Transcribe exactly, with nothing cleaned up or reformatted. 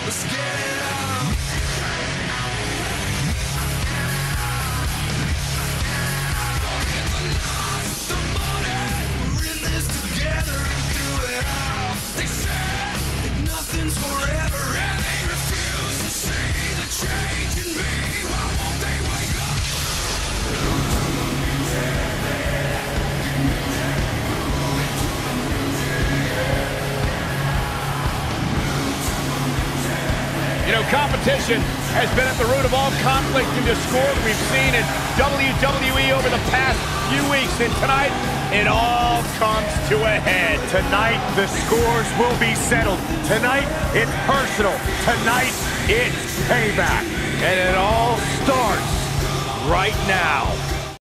Let's get it on. The money, we're in this together and do it all. They said nothing's forever, and they refuse to see the change in me. Why won't they wake up? You know, competition has been at the root of all conflict and discord we've seen in W W E over the past few weeks. And tonight, it all comes to a head. Tonight, the scores will be settled. Tonight, it's personal. Tonight, it's payback. And it all starts right now.